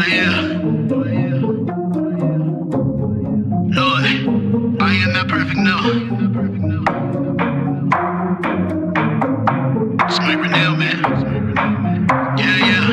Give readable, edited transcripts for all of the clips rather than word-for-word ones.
yeah. Lord, I am not perfect, no. It's Mike Renell, man. Yeah.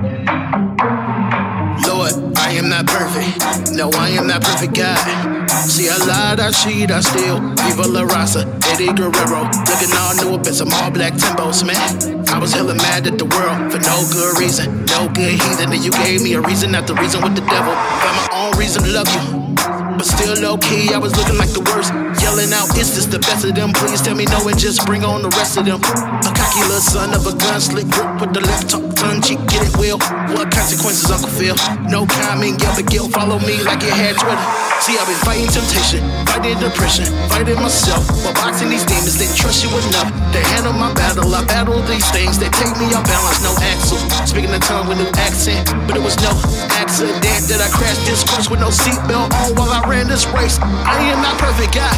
Lord, I am not perfect. No, I am not perfect, God. See, I lied, I cheat, I steal. Viva La Raza, Eddie Guerrero. Looking all new up in some all black Timbos, man. I was hella mad at the world for no good reason. No good heathen, and you gave me a reason, not the reason with the devil. Got my own reason to love you. But still low-key, I was looking like the worst. Yelling out, is this the best of them? Please tell me no and just bring on the rest of them. A cocky little son of a gun, slick grip with the left top, tongue cheek, get it well. What consequences, Uncle Phil? No comment, yell, but guilt, follow me like you had Twitter. See, I've been fighting temptation, fighting depression, fighting myself. While boxing these demons, didn't trust you enough to handle my battle. I battle these things that take me off balance, no axle. Speaking the tongue with new accent, but it was no accident that I crashed this course with no seatbelt on while I ran this race. I am not perfect, God.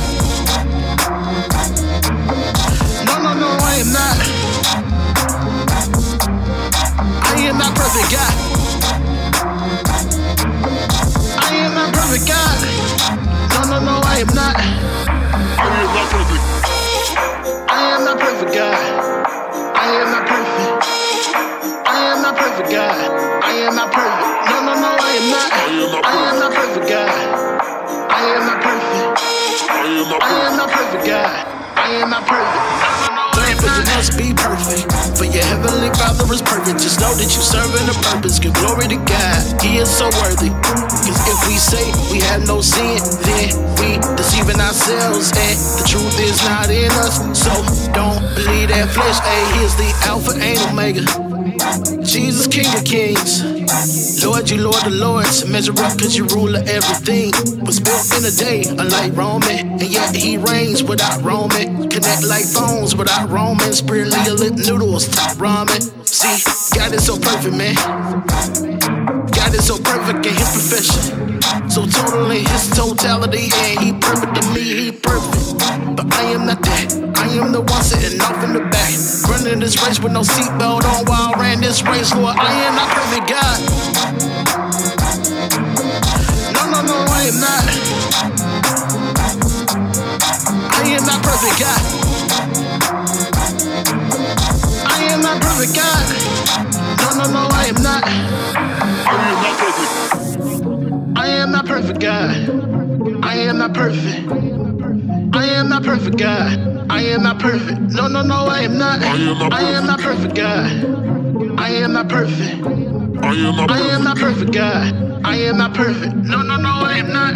No, I am not. I am not perfect, God. I am not perfect, God. No, I am not. I am not perfect. I am not perfect, God. I am not perfect. I am not perfect, God. I am not perfect. No, I am not. I am not perfect, God. I am not perfect. I am not perfect, God. I am not perfect. For you must be perfect. For your heavenly Father is perfect. Just know that you're serving a purpose. Give glory to God. He is so worthy. Cause if we say we have no sin, then we deceiving ourselves, and the truth is not in us. So don't believe that flesh. Hey, here's the Alpha and Omega. Jesus, King of Kings. Lord, you Lord of Lords. Measure up cause you rule of everything. Was built in a day, unlike Roman, and yet he reigns without Roman. Connect like phones without Roman. Spiritually lit noodles, top ramen. See, God is so perfect, man. God is so perfect in his profession. So total in his totality, and he perfect to me, he perfect. But I am not that. I am the one sitting off in the back, running this race with no seatbelt on while I ran this race. Lord, I am not perfect, God. No, I am not. I am not perfect, God. I am not perfect, God. No, I am not. I am not perfect. I am not perfect, God. I am not perfect. I am not perfect, God. I am not perfect. No, I am not. I am not perfect, God. I am not perfect. I am not perfect, God. I am not perfect. No, I am not.